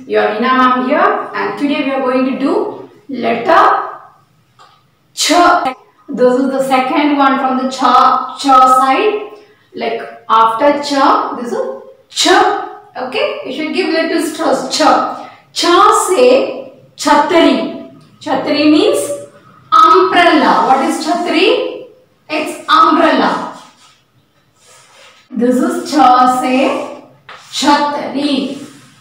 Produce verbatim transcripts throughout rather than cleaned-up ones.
Your Reena ma'am here, and today we are going to do letter Ch. This is the second one from the Cha Cha side. Like after Cha, this is Ch. Okay, you should give little stress. Cha. Cha say Chhatri. Chhatri means umbrella. What is Chhatri? It's umbrella. This is Cha say Chhatri.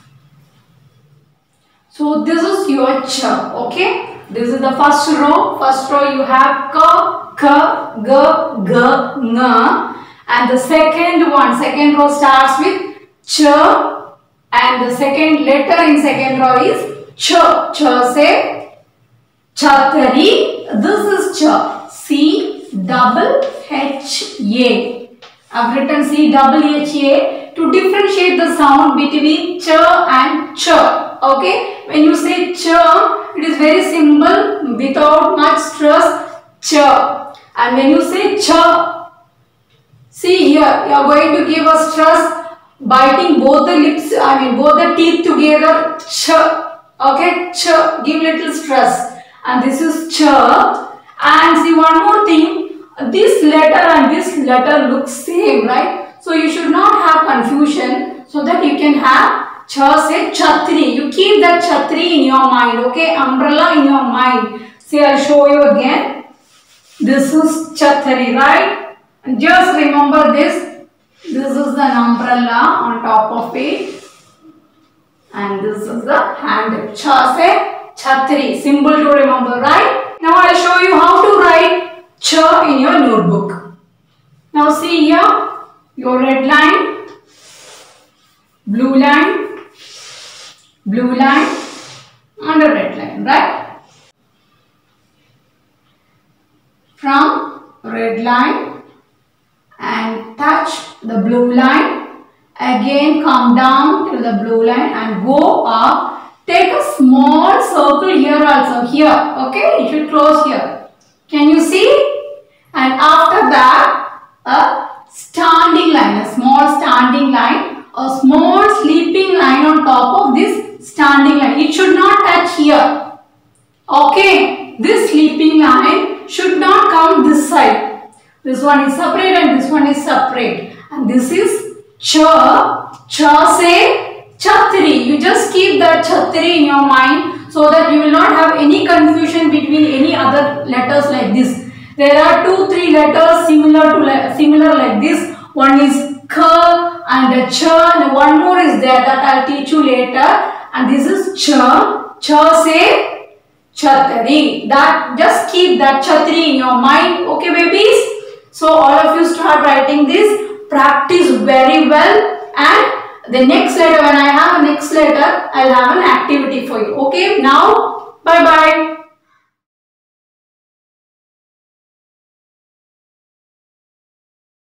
So this is your Ch, okay? This is the first row. First row you have K, K, G, G, Ng. And the second one, second row starts with Ch. And the second letter in second row is Ch. Ch say Chhatri. This is Ch. C double H A. I've written C double H A to differentiate the sound between Ch and Ch. Okay, when you say Ch, it is very simple without much stress. Ch. And when you say Ch, see here, you are going to give a stress biting both the lips, I mean both the teeth together. Ch. Okay, Ch. Give little stress. And this is Ch. And see one more thing, this letter and this letter look same, right? So you should not have confusion, so that you can have Cha say Chhatri. You keep that Chhatri in your mind, okay? Umbrella in your mind. See, I'll show you again. This is Chhatri, right? And just remember this. This is the umbrella on top of it. And this is the handle. Cha say Chhatri. Simple to remember, right? Now I'll show you how to write Cha in your notebook. Now see here. Your red line, blue line, blue line and a red line, right? From red line and touch the blue line, again come down to the blue line and go up. Take a small circle here also, here, okay? You should close here. Can you see? And after that, a standing line, a small standing line, a small sleeping line on top of this standing line. It should not touch here. Okay, this sleeping line should not come this side. This one is separate and this one is separate. And this is Cha. Cha say Chhatri. You just keep that Chhatri in your mind so that you will not have any confusion between any other letters like this. There are two, three letters similar to similar like this. One is K and a Ch, and one more is there that I'll teach you later. And this is Ch. Ch say Chhatri. That just keep that Chhatri in your mind. Okay, babies. So all of you start writing this. Practice very well. And the next letter, when I have a next letter, I'll have an activity for you. Okay. Now, bye bye.